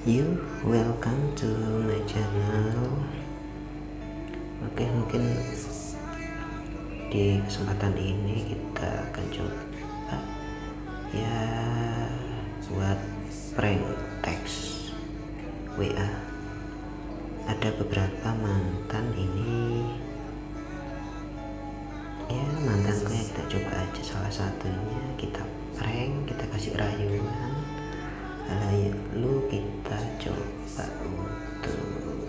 You welcome to my channel. Oke, mungkin di kesempatan ini kita akan coba ya buat prank teks WA. Ada beberapa mantan ini ya, mantanku ya, kita coba aja salah satunya kita prank, kita kasih rayuan. Lalu kita coba untuk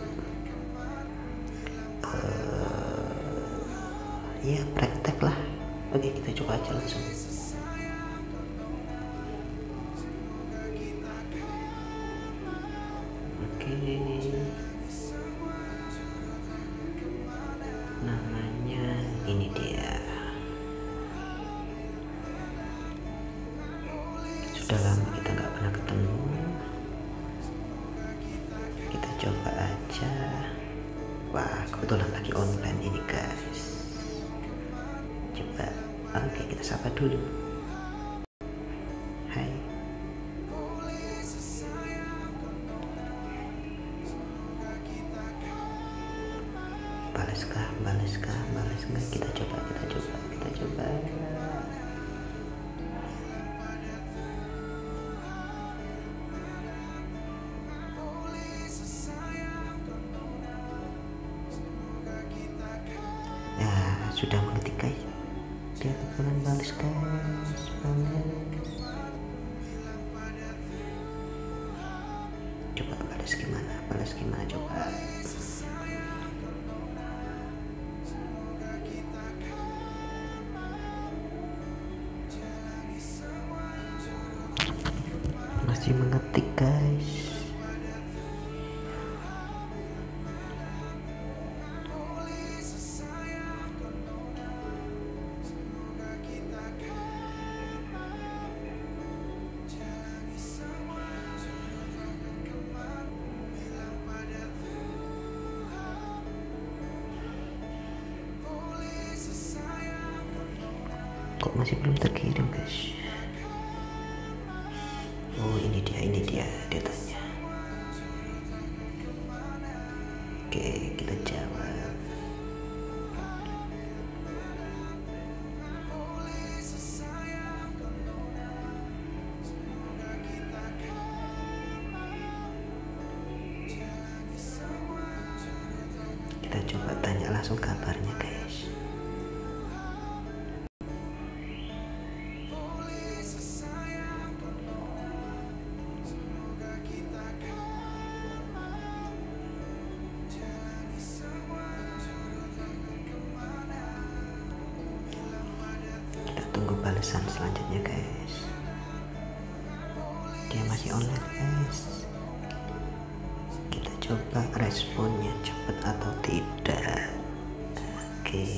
ya praktek lah. Oke, kita coba aja langsung. Oke, namanya ini dia. Sudah lama kita nggak pernah ketemu, kita coba aja. Wah, kebetulan lagi online ini guys. Coba, oke, kita sapa dulu. Hai. Balaskah? Kita coba. Sudah mengetik guys, dia bakalan balas guys, coba balas gimana coba. Masih mengetik guys. Kok masih belum terkirim guys? Oh, ini dia tanya. Oke, kita jawab. Kita coba tanya langsung kabarnya guys. Tunggu balasan selanjutnya guys. Dia masih online guys. Kita coba responnya cepat atau tidak. Oke.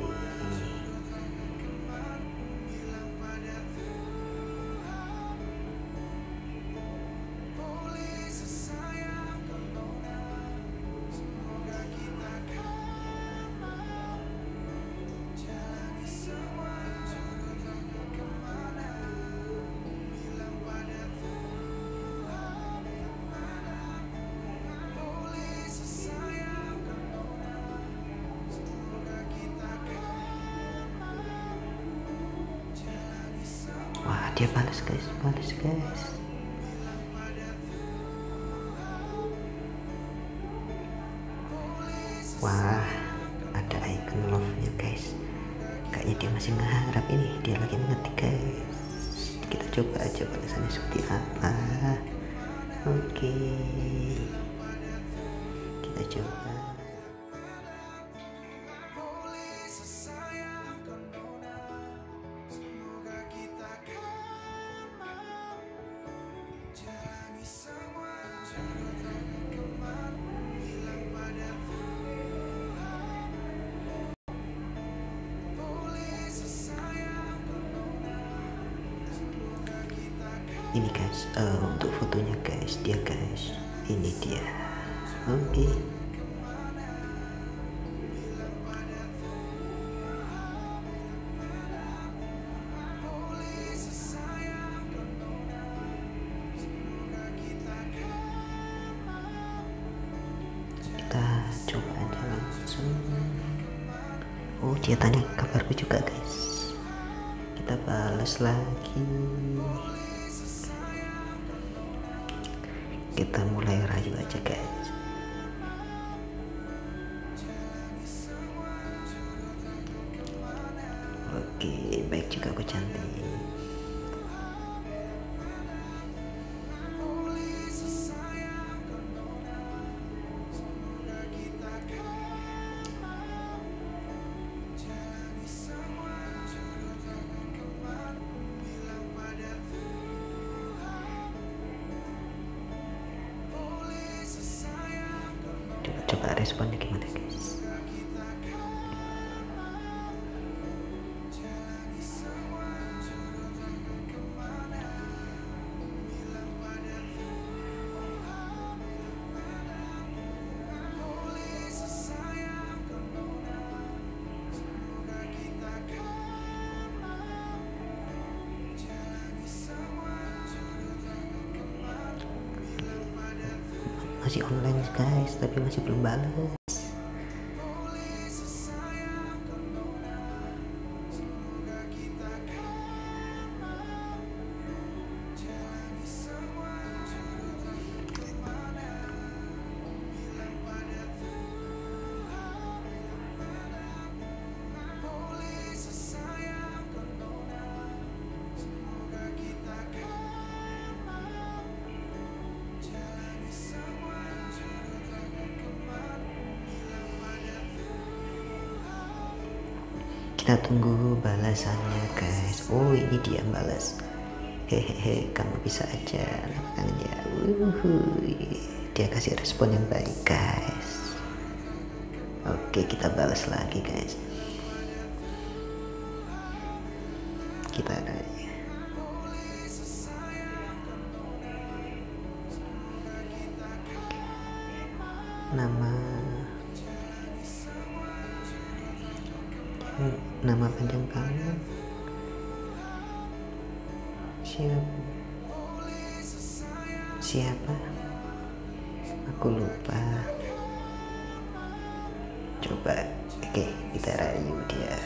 Wah, dia balas guys. Wah, ada icon love-nya guys. Kayaknya dia masih ngeharap ini, dia lagi ngetik guys. Kita coba aja balasannya seperti apa. Oke, kita coba. Ini guys, untuk fotonya guys, ini dia. Oke. dia tanya kabarku juga guys. Kita balas lagi, kita mulai rayu aja guys. Oke, baik juga aku cantik. Coba responnya gimana guys. Masih online guys, tapi masih belum balas. Kita tunggu balasannya guys. Oh, ini dia balas. Hehehe, kamu bisa aja lakukannya. Dia kasih respon yang baik guys. Oke, kita balas lagi guys. Kita ada nama panjang kamu siapa? Aku lupa. Coba, oke, kita rayu dia.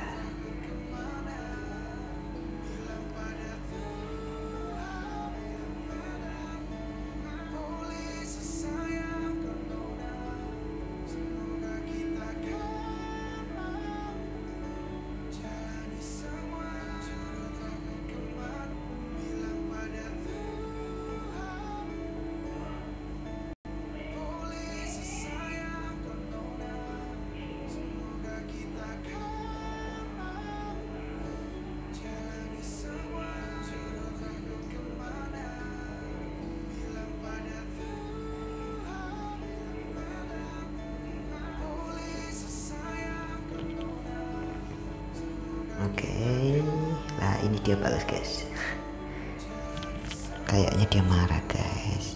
Oke, nah ini dia balas guys. Kayaknya dia marah guys.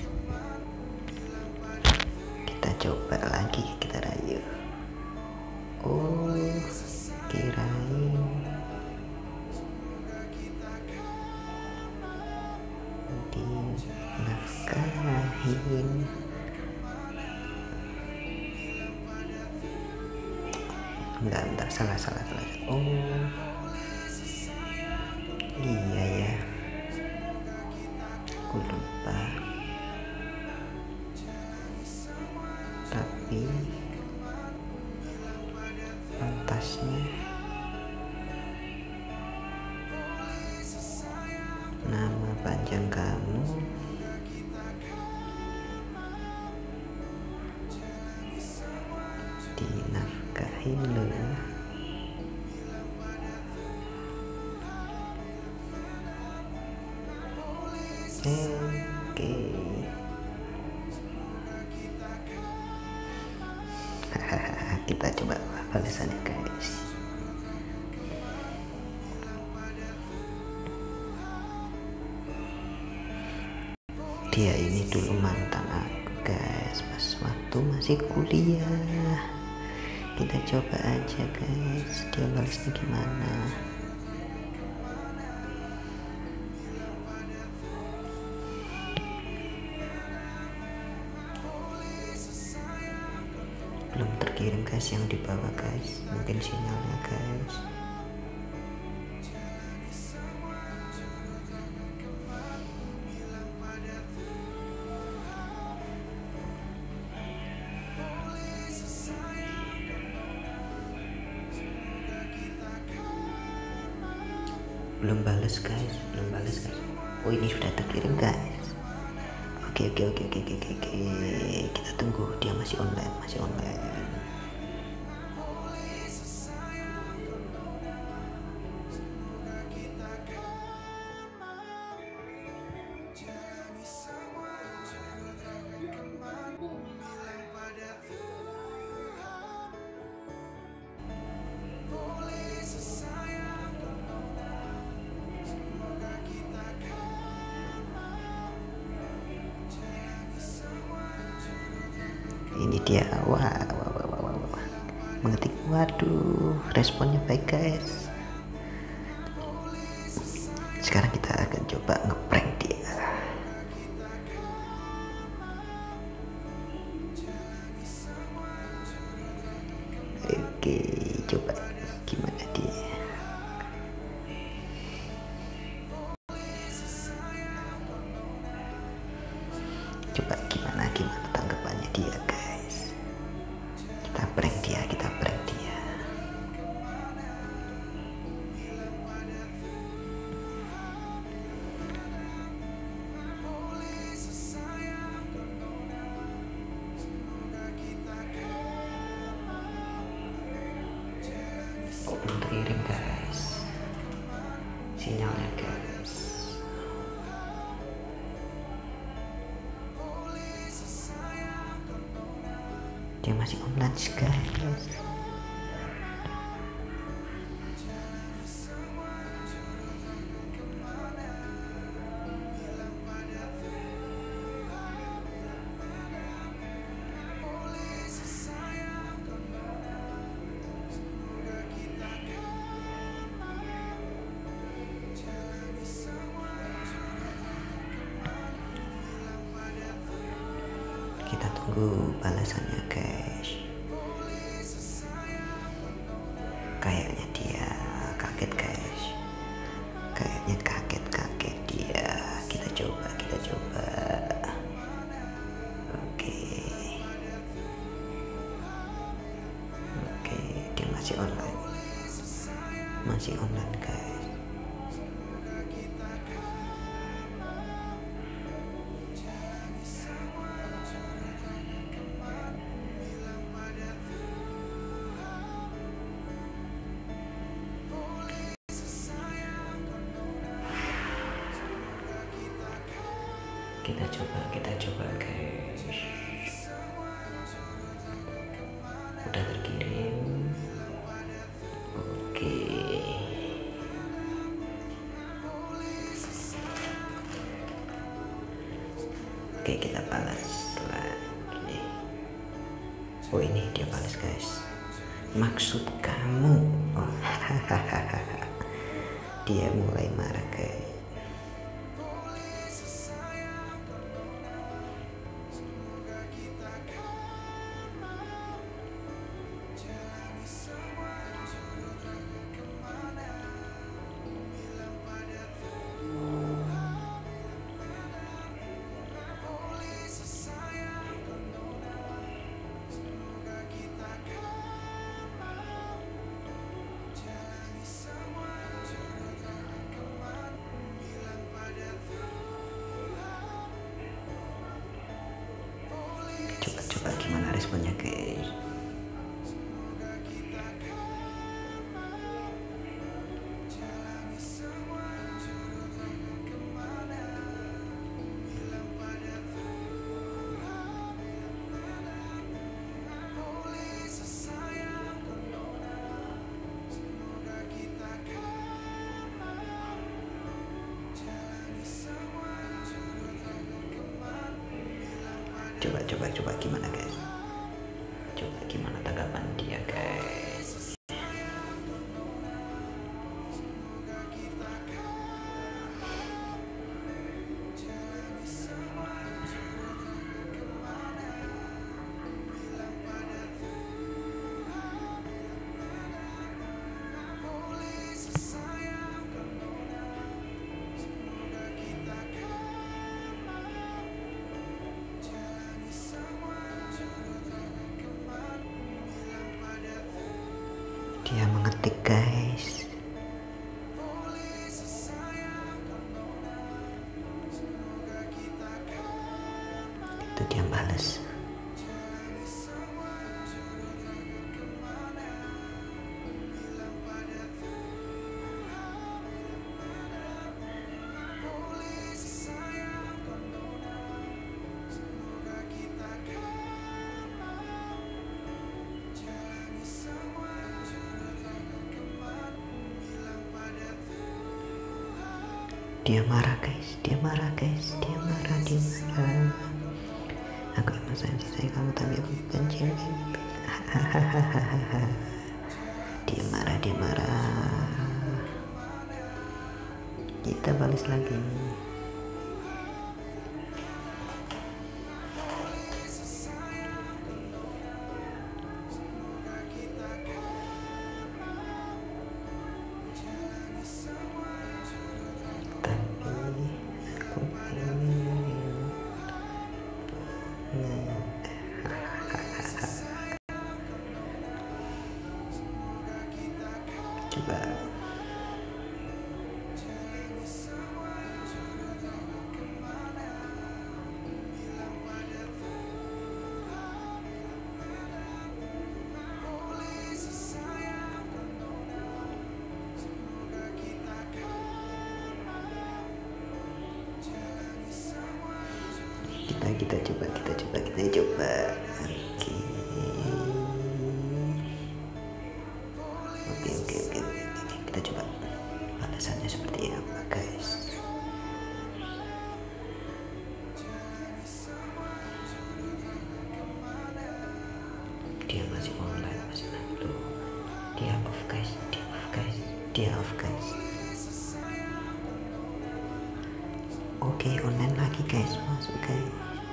Kita coba lagi, kita rayu. Oh, kirain dinafkahin. Bentar, salah. Oh, iya ya, aku lupa. Tapi pantasnya nama panjang kamu dinafkahin loh. Oke. Kita coba balasannya guys. Dia ini dulu mantan aku guys, pas waktu masih kuliah. Kita coba aja guys, dia balasnya gimana. belum terkirim guys yang di bawah guys, mungkin sinyalnya guys. Belum balas guys, belum balas guys. Oh ini sudah terkirim guys. Oke, kita tunggu, dia masih online, masih online. Ini dia, wah. Mengetik, waduh, responnya baik guys. Sekarang kita akan coba ngeprank dia. Oke, coba gimana dia. Coba gimana tanggapannya dia guys. Kita prank dia. Kok belum terkirim guys sinyalnya guys. Dia masih online guys. Kita tunggu balasannya guys. Kayaknya dia kaget guys. Kayaknya kaget dia. Kita coba. Oke, dia masih online guys. Kita coba guys. Udah terkirim. Oke, kita balas setelah ini. Oh ini dia balas guys. Maksud kamu. Oh, dia mulai marah guys. Coba gimana responnya guys. Coba gimana guys. Coba gimana tanggapan dia guys. ngetik guys. Itu dia balas. Dia marah guys, dia marah guys, dia marah. Aku emang sayang kamu tapi aku bukan cewek. Dia marah. Kita balas lagi. Coba kita coba. Oke. Kita coba balasannya seperti apa guys. Dia masih online, masih tuh. Dia off guys. Oke, online lagi guys, masuk guys.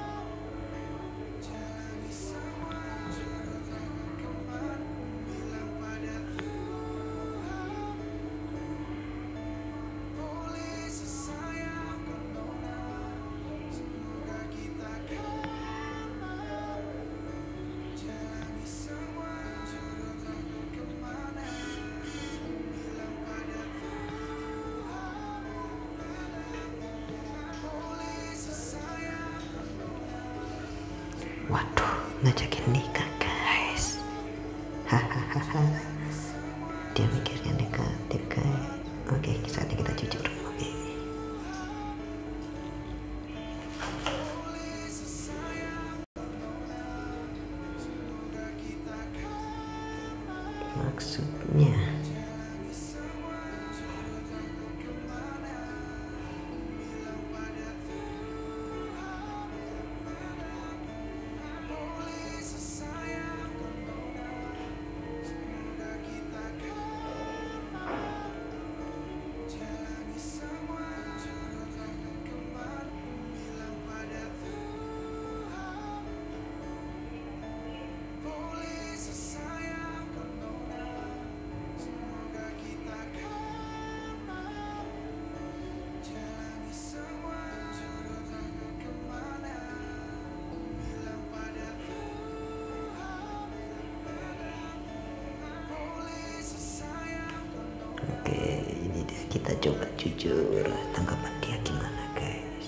Waduh, ngajakin nikah guys. Hahaha. Dia mikirnya negatif guys. Oke, saatnya kita jujur. Oke. Maksudnya kita coba jujur, tanggapan dia gimana guys.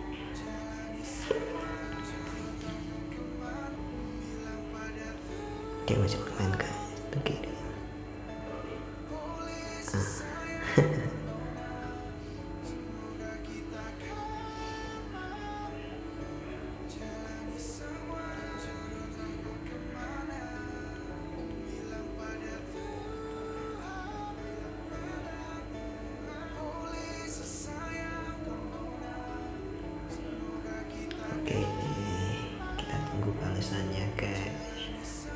Dia masih bermain guys. Oke. Oke, kita tunggu balasannya guys.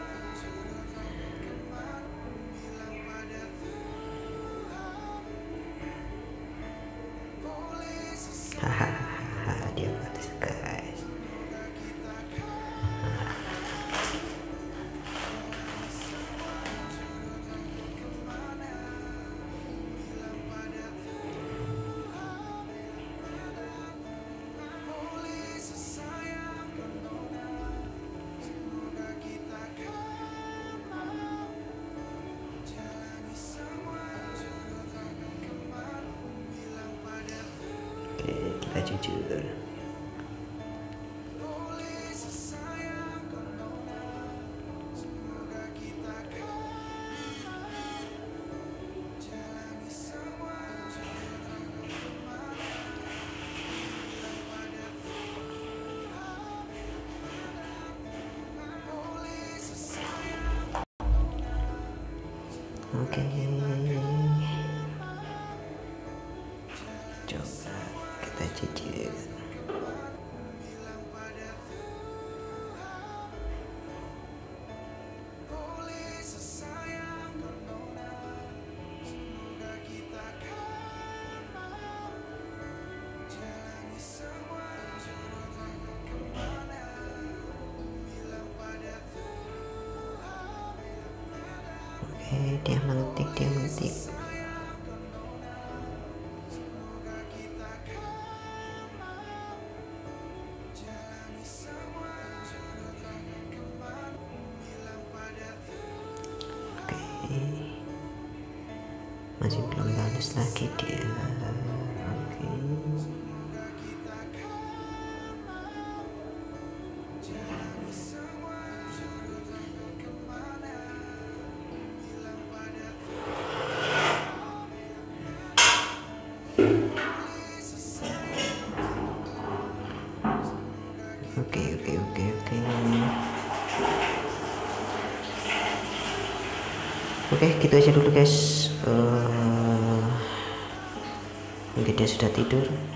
Hahaha, dia balas guys. Oke, coba kita cicil. Oke, dia mengetik. Oke, masih belum balas lagi dia. Oke. Oke, gitu aja dulu guys. Mungkin dia sudah tidur.